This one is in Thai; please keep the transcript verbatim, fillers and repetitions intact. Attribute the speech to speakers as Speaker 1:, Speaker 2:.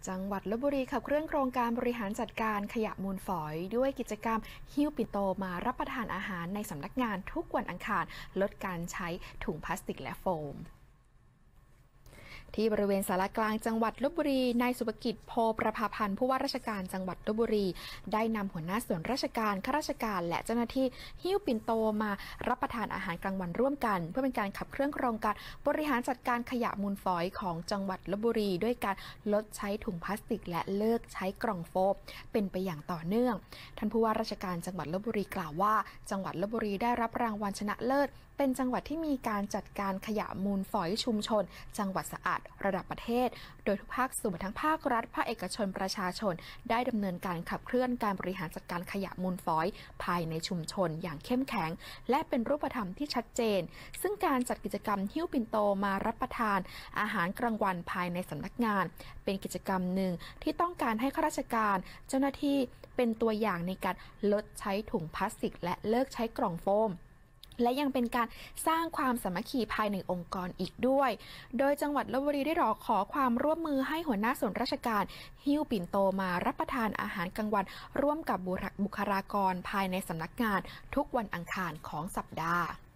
Speaker 1: จังหวัดลพบุรีขับเคลื่อนโครงการบริหารจัดการขยะมูลฝอยด้วยกิจกรรมหิ้วปิ่นโตมารับประทานอาหารในสำนักงานทุกวันอังคารลดการใช้ถุงพลาสติกและโฟมที่บริเวณศาลากลางจังหวัดลพบุรีนายสุภกิจโพประภาพันธ์ผู้ว่าราชการจังหวัดลพบุรีได้นำหัวหน้าส่วนราชการข้าราชการและเจ้าหน้าที่หิ้วปิ่นโตมารับประทานอาหารกลางวันร่วมกันเพื่อเป็นการขับเคลื่อนโครงการบริหารจัดการขยะมูลฝอยของจังหวัดลพบุรีด้วยการลดใช้ถุงพลาสติกและเลิกใช้กล่องโฟมเป็นไปอย่างต่อเนื่องท่านผู้ว่าราชการจังหวัดลพบุรีกล่าวว่าจังหวัดลพบุรีได้รับรางวัลชนะเลิศเป็นจังหวัดที่มีการจัดการขยะมูลฝอยชุมชนจังหวัดสะอาดระดับประเทศโดยทุกภาคส่วนทั้งภาครัฐภาคเอกชนประชาชนได้ดำเนินการขับเคลื่อนการบริหารจัดการขยะมูลฝอยภายในชุมชนอย่างเข้มแข็งและเป็นรูปธรรมที่ชัดเจนซึ่งการจัดกิจกรรมหิ้วปิ่นโตมารับประทานอาหารกลางวันภายในสำนักงานเป็นกิจกรรมหนึ่งที่ต้องการให้ข้าราชการเจ้าหน้าที่เป็นตัวอย่างในการลดใช้ถุงพลาสติกและเลิกใช้กล่องโฟมและยังเป็นการสร้างความสามัคคีภายในองค์กรอีกด้วยโดยจังหวัดลพบุรีได้ร้องขอความร่วมมือให้หัวหน้าส่วนราชการหิ้วปิ่นโตมารับประทานอาหารกลางวันร่วมกับบุคลากรภายในสำนักงานทุกวันอังคารของสัปดาห์